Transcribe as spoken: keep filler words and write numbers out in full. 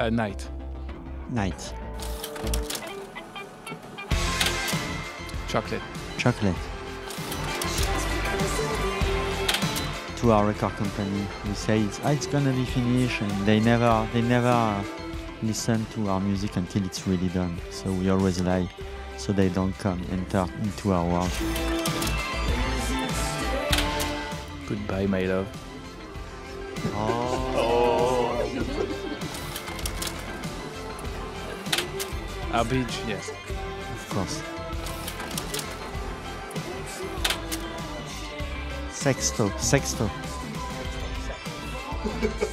Uh, night. Night. Chocolate. Chocolate. To our record company, we say it's, ah, it's gonna be finished, and they never, they never listen to our music until it's really done. So we always lie, so they don't come enter into our world. Goodbye, my love. Oh. Our beach, yes. Of course. Sexto, sexto.